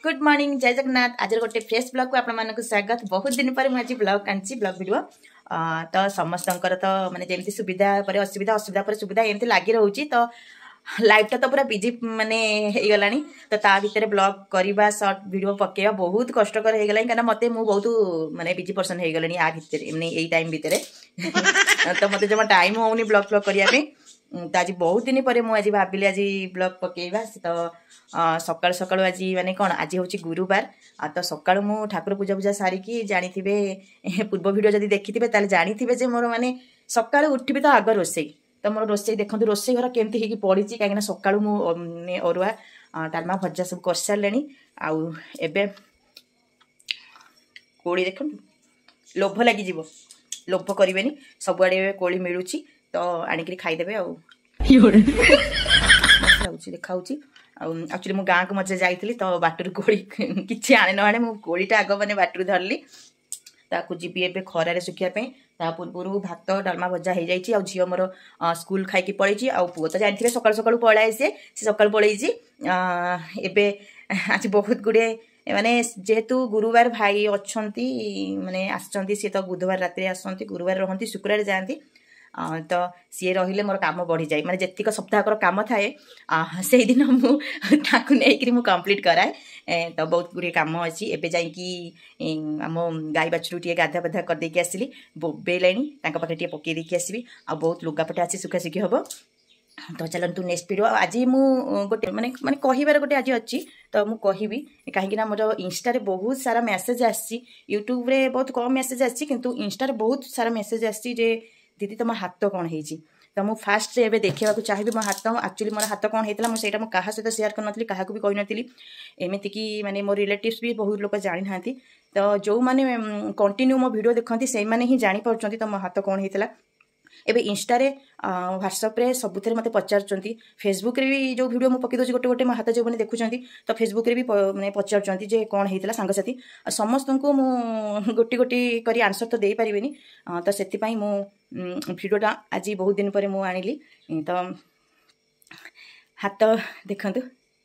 Good morning जय जगन्नाथ। आज गोटे फ्रेश ब्लॉग को आपको स्वागत। बहुत दिन पर मुझे ब्लॉग आनी ब्लॉग वीडियो तो समस्त तो माने जमी सुविधा पर असुविधा असुविधा पर सुविधा एमती लगी रोचे तो लाइफ तो पूरा बिजी माने हो गला तो ता भीतर ब्लॉग करवा सर्ट वीडियो पकेवा बहुत कष्टकर हो गला कहीं मत बहुत माने बिजी पर्सन हो गले आ भितर माने यही टाइम भितर तो मत जमा टाइम होनी ब्लॉग ब्लॉग करने तो आज बहुत दिन पर मुझे भाविली आज ब्लॉग पकेवा तो सकाल सकाल आज माने कौन आज हूँ गुरुवार तो सकाल मु ठाकुर पूजा पूजा सारिकी जानी पूर्व भिडियो जब देखी जानी मोर माने सकाल उठबी तो आग रोसई तो मोर रोसई देखो रोसई घर केमती होगी पड़ी कहीं सकालू मुझे अरुआ डालमा भजा सब कर सारे आउ एबे कोड़ी देख लोभ लगी लोभ करें सबुआड़े कोड़ी मिलूँ तो आणिक खाईदेवे देखा एक्चुअली मु गाँव को मजे जाइली तो बाटर कोड़ी किसी आने न आने कोड़ीटा आग मैंने बाटर धरली ताकू जी ए खरारे सुखापी पूर्व भात डालमा भजा हो जाए झील मोर स्कूल खाई पलैची आ पुओ तो जानते सकाल सकाल पलाए सी सकाल पलैची एबे आज बहुत गुड़े माने जेहेतु गुरुवार भाई अच्छा माने आसचंती सी तो बुधवार रात आसती गुरुवार रहती शुक्रवार जाती तो सी रही मोर काम बढ़ी जाए माने जितक सप्ताहकर काम थाए से दिन मुझे कंप्लीट कराए तो बहुत गुड़े कम अच्छी एवं जा आम गाई बाछरू टे गाधा बाधा करदेकी आसली बोबेले पाखे टे पकई देकी आसबि आ बहुत लुगापटे आसी सुखासुखी हम तो चलतु नेक्स्ट वीडियो आज मु गोटे माने माने कहिबार गोटे आज अच्छी तो मु कहबी कहीं मोर इंस्टा बहुत सारा मेसेज आसी यूट्यूब रे बहुत कम मेसेज आसी किंतु इंस्टा बहुत सारा मेसेज आसी जे दीदी तुम हाथ कौन है तो मुझे फास्ट एवं देखा चाहिए मो हाथ एक्चुअली मोर हाथ कौन होता मुझे क्या सहित सेयार करनी क्या भी कही नी एमती कि माने मो रिलेटिव्स भी बहुत लोग जानी ना तो जो मैंने कंटिन्यू मो वीडियो देखती से मैंने ही जापर तो मो हाथ कौन होता एबे इंस्टा रे व्हाट्सएप रे सबुथे मते पचारचंती फेसबुक रे भी जो वीडियो मु पकि दोची गोटे गोटे मो हाथ जो मैंने देखुचंती तो फेसबुक रे भी माने पचारचंती जे कोन हेतला सांगसाथी समस्त को मु गोटी गोटी करी आंसर तो दे परिबेनी तो सेति पई मु वीडियोटा आज बहुत दिन पर मु आनिली तो हाथ देखंतु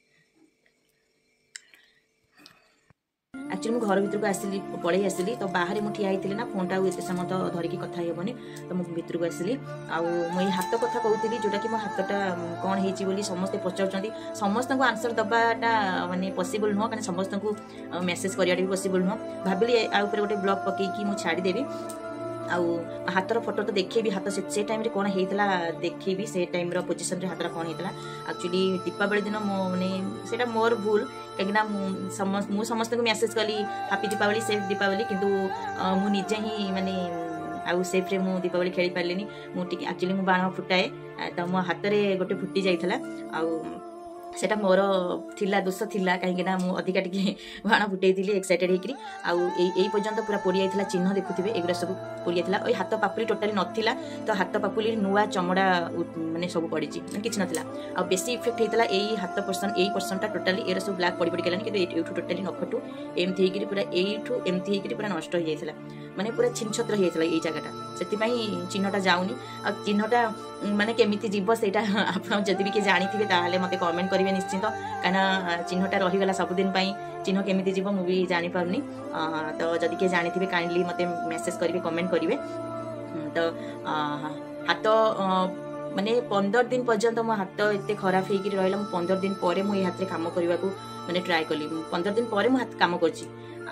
एक्चुअली मुझे घर भर को आसली पलि आसली तो बाहर मुझे ठिया होती ना फोन टाइम एत समय तो धरिकी कथा हेबनी तो मुझे भितर को आसली आई हाथ कथा कहती जोटा कि मो हाथटा कौन होती समस्ते पचार समस्त को आंसर दबाटा माने पॉसिबल नुह कहीं समस्त को मेसेज करवाटा भी पॉसिबल नुह भाविली आउपर गोटे ब्लॉग पकईकी मुझे छाड़देवी आउ हाथर फोटो तो देखेबी हाथ से टाइम रे कौन होता देखेबी से टाइम पोजिशन रे हाथर कौन होता एक्चुअली दीपावली दिन मो माने सेटा मोर भूल कहीं समस्त को मेसेज कली हैप्पी दीपावली सेफ दीपावली किंतु मुझे ही माने आउ सेफ्रे मु दीपावली खेली पारे मुझे एक्चुअली मु बाण फुटाए तो मो हाथ में गोटे फुटी जाइला आउ सेटा मोर थिला दोष थिला कहीं अधिका टी बाण फुटे एक्साइटेड होकरी आई पर्यंत पूरा पोड़ी जाइए चिन्ह देखुए एगुरा सब पोड़ी जाइए हाथ पापुली टोटाली नाला तो हाथ पापुली नुआ चमड़ा माने सब पड़ी किसी नाला आ बेसी इफेक्ट होता है हाथ पर्सन यही पर्सनटा टोटाली एरा सब ब्लाक पड़ पड़ गलानी कि टोटाली नखटू एमती होकर पूरा यू एमती होकर पूरा नष्ट हो जाता माने पूरा छिन छत्र होता है जगटा से चिन्हटा जाऊनी आ चिन्हटा माने केमिति जीव से आप जदि भी किए जानी ताहले मते कमेंट करेंगे निश्चिंत कहीं चिन्हटा रहीगला सबुदिन चिन्ह केमिति जीव मु भी जापारूनी तो जदि किए जानी काइंडली मते मेसेज करेंगे कमेंट करेंगे तो हाथ माने 15 दिन पर्यंत मो हाथ एत खराब होकर रहा 15 दिन पर मुझे हाथ में कम करने को माने ट्राए कली 15 दिन पर हाथ कम कर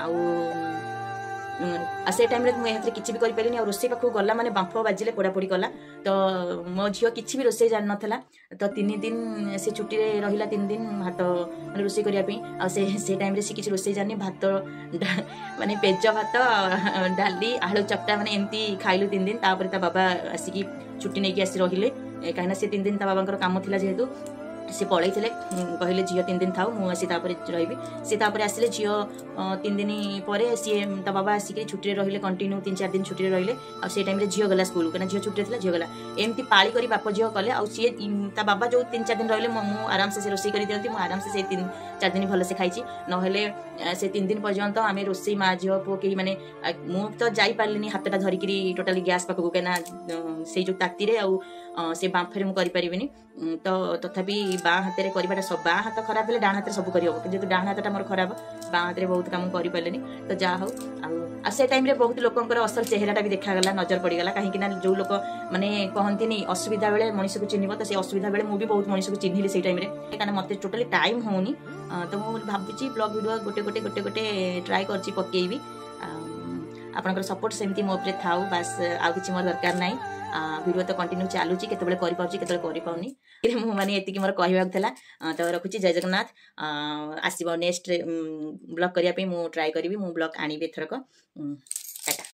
से टाइम मुझे हाथ में किसी भी करें रोसे पाखक गला माने बांफ बाजिले पोड़ापोड़ी कला तो मो झील किसी भी रोसे जान नाला तो 3 दिन से छुट्टी रहा 3 दिन हाथ मैंने रोसे करने से टाइम से किसी रोसे जानी भात माने पेज भात डाली आलू चपटा माने एमती खाइलु 3 दिन तापर ता बाबा आसिकी छुट्टी नहीं आसी रहिले कहीं से 3 दिन ता बाबा काम थिला जेहेतु सी पड़े कहले झील 3 दिन थाऊ मुझे रही सी आसिले झील 3 दिन पर सी ता बाबा आसिक छुट्टी रहिले कंटिन्यू 3-4 दिन छुट्टी रहिले आ से टाइम झील गला स्कूल कहीं झील छुट्टी थी झील गला एमती पाली कर बाप झील कले आ सी ता बाबा जो 3-4 दिन रहिले आराम से रोसे कर दिखती आराम से 3-4 दिन भल से खाई ना से 3 दिन पर्यंत आम रोसे माँ झील पु कहीं माने मु तो जापारे हाथटा धरिकी टोटाली गैस पाखक कहीं से जो ताती से बांफे मुझे तो तथापि बाँ हाथ में करवाटा सब बाँ हाथ खराब है डाण हाथ सब करहब कि डाण हाथटा मोर खराब बाँ हाथ में बहुत काम कर पारे तो जहाँ हो आ से टाइम बहुत लोकर असल चेहराटा भी देखागला नजर पड़गला कहीं जो लोक मैंने कहती असुविधा बेले मनीष को चिन्ह तो से असुविधा बेले मुझे बहुत मनीष को चिन्हली से टाइम कहीं मत टोटाली टाइम होनी तो मुझे भावुँ ब्लॉग वीडियो गोटे गोटे गोटे गोटे ट्राए कर पकेबी आपंकर सपोर्ट सेमती मो उपरे थाउ बास आउ किछि मोर दरकार नाही वीडियो तो कंटिन्यू चालूची केतबेले करि पाउची केतबेले करि पाउनी मु माने एतिकी मोर कहबाक थला तो रखुची जय जगन्नाथ आसीबो नेक्स्ट ब्लॉग करिया पे मु ट्राई करिवि मु ब्लॉग आनिबे थरक टाटा।